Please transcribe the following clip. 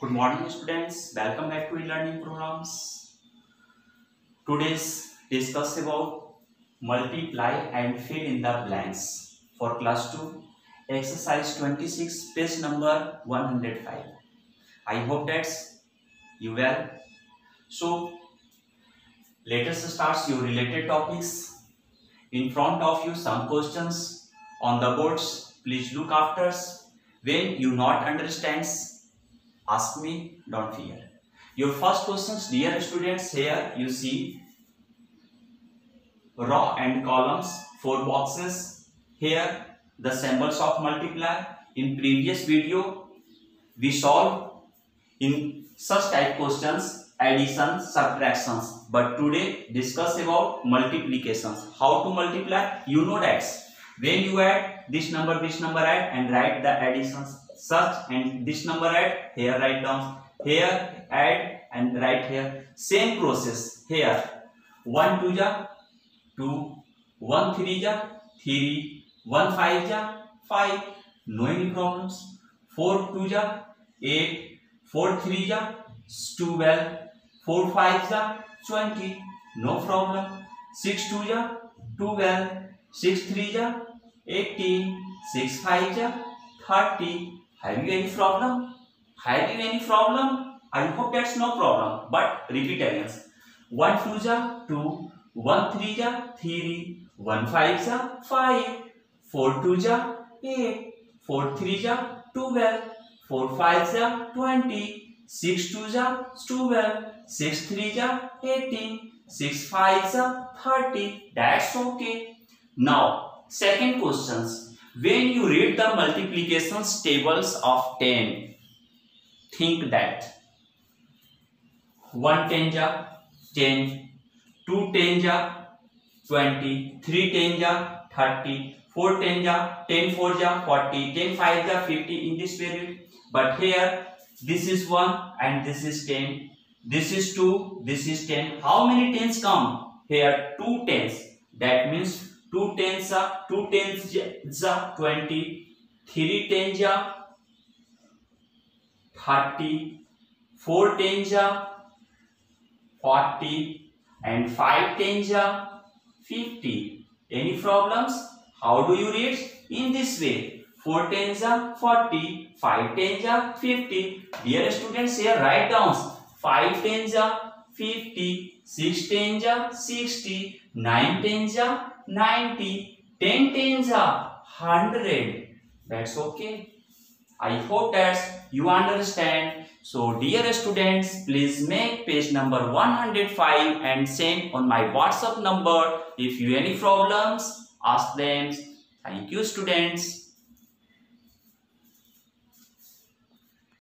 Good morning students, welcome back to e-learning programs. Today's discuss about multiply and fill in the blanks for class 2 exercise 26 page number 105. I hope that's you well. So let us start your related topics. In front of you some questions on the boards. Please look after. When you not understands, ask me, don't fear. Your first questions, dear students, here you see row and columns, 4 boxes. Here the symbols of multiply. In previous video we solved in such type questions addition, subtractions, but today discuss about multiplications. How to multiply? You know that when you add this number add and write the additions such, and this number add, here write down, here add and write here. Same process here. 1 2 ja 2, 1 3 ja 3, 1 5 ja 5, no any problems. 4 2 ja 8, 4 3 ja 12, 4 5 ja 20, no problem. 6 2 ja 12, 6 3 ja 18, 6 5 ja 30. Have you any problem? Have you any problem? I hope that's no problem. But repeat again. 1 2 ja 2, 1 3 ja 3, 1 5 ja 5, 4 2 ja 8, 4 3 ja 12, 4 5 ja 20, 6 2 ja 12, 6 3 ja 18, 6 5 ja 30. That's okay. Now second questions. When you read the multiplications tables of 10, think that 1 10 ja 10, 2 10 ja 20, 3 10 ja 30, 4 10 ja 10 4 ja 40, 10 5 ja 50 in this period. But here this is 1 and this is 10, this is 2, this is 10. How many tens come? Here 2 tens. That means 2 tens are 20, 3 tens are 30, 4 tens are 40 and 5 tens are 50. Any problems? How do you read? In this way. 4 tens are 40, 5 tens are 50. Dear students, here write down 5 tens are 50, 6 tens are 60, 9 tens are 90, 10 tens are 100. That's okay. I hope that you understand. So dear students, please make page number 105 and send on my WhatsApp number. If you any problems, ask them. Thank you students.